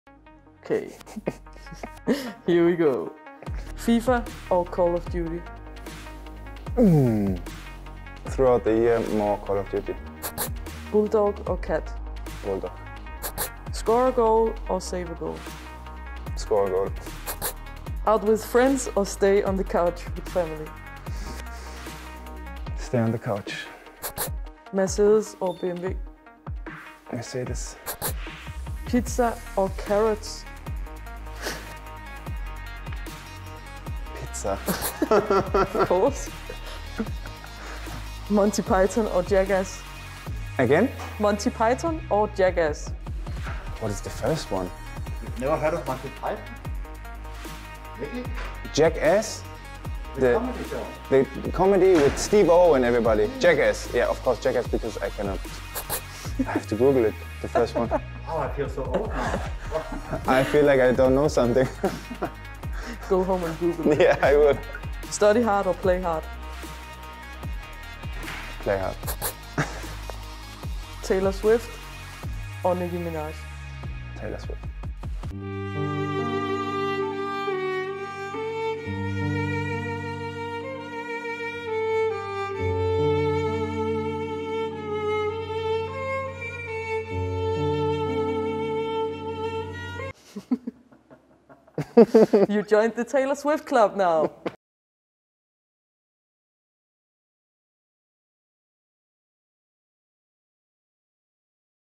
Okay. Here we go. FIFA or Call of Duty? Throughout the year, more Call of Duty. Bulldog or cat? Bulldog. Score a goal or save a goal? Score a goal. Out with friends or stay on the couch with family? Stay on the couch. Mercedes or BMW? Mercedes. Pizza or carrots? Pizza. Of course. Monty Python or Jackass? Again? Monty Python or Jackass? What is the first one? You've never heard of Monty Python? Really? Jackass? The comedy show? The comedy with Steve-O and everybody. Jackass. Yeah, of course Jackass, because I cannot. I have to Google it, the first one. Oh, I feel so old now. I feel like I don't know something. Go home and Google it. Yeah, I would. Study hard or play hard? Play hard. Taylor Swift or Nicki Minaj? Taylor Swift. You joined the Taylor Swift club now.